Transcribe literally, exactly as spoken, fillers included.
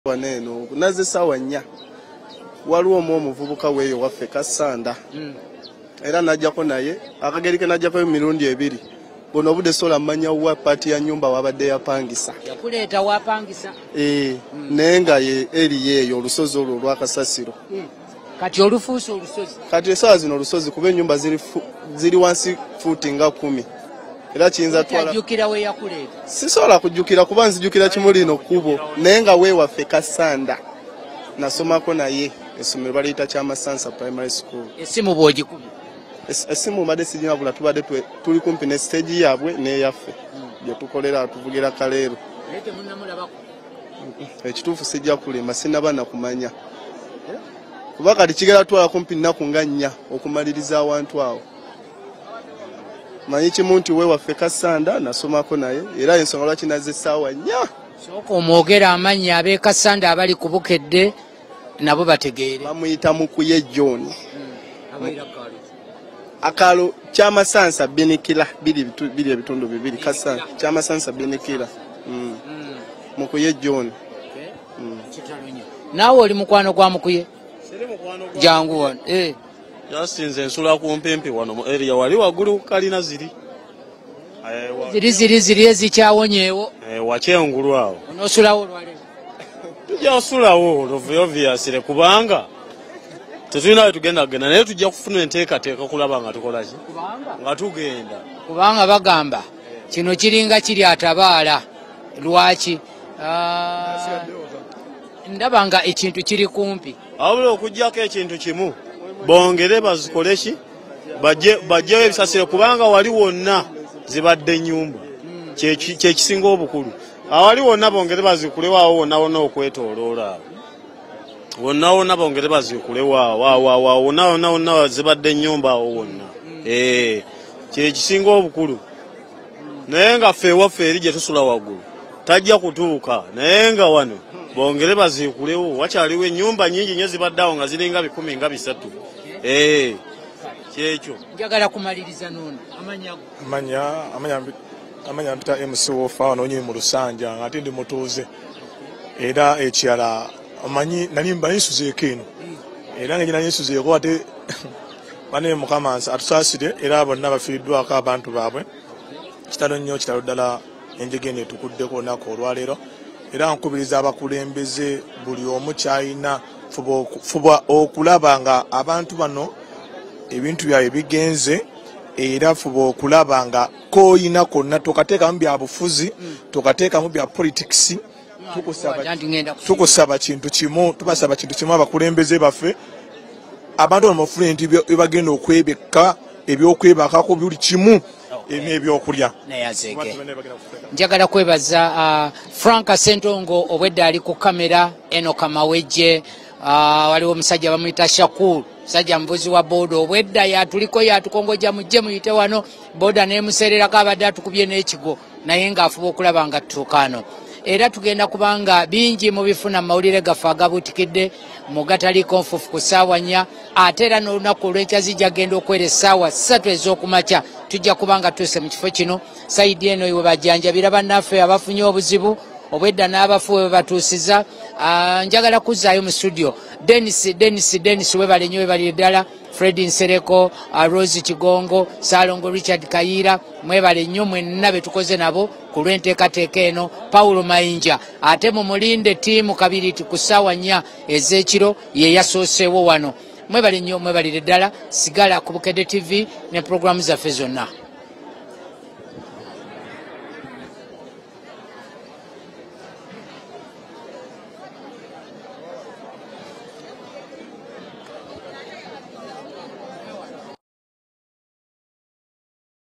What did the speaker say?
Waneno naze sawa nnya waliwo omu omuvubuka weeyo waffe Kasanda mm. era najjako naye akagerike najjako emirundi ebiri bono bude sola manya wa pati ya nyumba wabadde yapangisa yakuleeta wapangisa eh mm. nenga ye eri yeeyo olusozi olwo lwakasasiro mm. kati olufuusa olusozi kati esawa zino olusozi kuba ennyumba ziri ziri wansi futi nga kumi era kiyinza twala jukira we yakuleeta sisobola kujjukira kuba nzijjukira kimulino kubo naye nga weewaffe Kasanda nasomako naye essomero baliyita Kyamasansa Primary School. Essimu bw'ogikubye? Essimu mbadde sirina bula tubadde tuli kumpi ne stage yaabwe n'eyaffe gye tukolera tuvugira Kaleero. Naye temunnamulabako? Ekituufu sijja kulemba sinnaba na kumanya kuba kati kigera twala kumpi nnaku nga nnya okumaliriza awantu awo. Manyi kimu nti weewaffe Kasanda nasomako naye era ensonga lwaki nazze essaawa nnya. Sooka omwogera amannya ab'e Kasanda abali ku Bukedde nabo bategeere. Bamuyita Mukuye John. Hmm. Akalo Kyamasansa Binikira biri biri ebitundu bibiri Kasanda Kyamasansa Binikira. Mm. Mm. Mukuye John. Okay. Mm. Naawe oli mukwano gwa Mukuye? Siri mukwano gwa. Jangu wano. Eh. Yasinze nsula ku mpempe wano mu area wali waggulu kalina ziri. Ziri ziri ziri ezikyawonyeewo. Eh wakyengulu awo. Onosulawo olwaleero. Tujja osulawo obviously kubanga tetulina we tugenda genda naye tujja kufuna enteekateeka kulaba nga tukola ki nga tugenda kubanga bagamba kino kiringa kiri atabaala lwaki ndaba nga ekintu kiri kumpi awabula okuggyako ekintu kimu bongere bazikole ki bajjewo ebisasiro kubanga wali wonna zibadde nyumba kyekisinga obukulu awali wonna bongere bazikulewo awo wonna wonna okwetooloola wonna wonna bongere bazikulewo awo wonna wonna wonna zibadde nyumba awo wonna kyekisinga obukulu naye nga ffe ewaffe eri gye tusula waggulu tajja kutuuka naye nga wano bongere bazikulewo wakyaliwo ennyumba nnyingi nnyo zibadde awo nga ziringa bikumi nga bisatu kyekyo njagala kumaliriza nono amanyago amanya amanya amanya mpita M C Wofa wano nyinyi mu Lusanja ngati ndi mutuuze era ekyala amanyi nali mba nsuzeeko eno era nga nali nsuzeeko ate bane mukama atusasire era bonna bafiiddwako abantu baabwe kitalo nnyo kitalo ddala enjege ne tukuddeko nako olwaleero era nkubiriza abakulembeze buli omu kyayina fuba okulaba nga abantu bano ebintu byawe bigenze era fuba okulaba nga koyina konna tokateekamu bya bufuzi tokateekamu bya politics tukusaba kintu kimu tubasaba kintu kimu abakulembeze baffe abantu bamufune nti ebagenda okwebeka ebyokwebakako buli kimu n'ebyokulya. Njagala kwebaza uh, Frank Sentongo obwedda ali ku kamera eno kamawejje uh, waliwo omusajja bamuyita Shakur musajja mvuzi wa boda obwedda yatuliko yatukongoja mujje muyite wano boda nemusererako abadde atukubye n'ekigo naye ng'afuba okulaba nga tutuukaano era tugenda kubanga bingi mu bifuna mawulire gaffe agabuutikidde mu gataliko nfufu ku ssaawa nnya ate era n'olunaku olw'enkya zijja genda okwera essaawa ssatu ez'okumakya tujja kubanga tuuse mu kifo kino sayidi eno iwe bajjanjabira bannaffe abafunye obuzibu obwedda n'abafu we batuusiza njagala kuzzaayo mu studio Dennis Dennis Dennis webale nnyo webalire ddala Fredi Nsereko, uh, Rose Kigongo, Salongo Richard Kayira, mwebale nnyo mwenna be tukoze nabo ku lw'enteekateeka eno Paulo Mayinja ate mu mulinde ttiimu kabiri ku ssaawa nnya ez'ekiro ye yasooseewo wano mwebale nnyo mwebalire ddala sigala ku Bukedde T V ne programu zaffe zonna.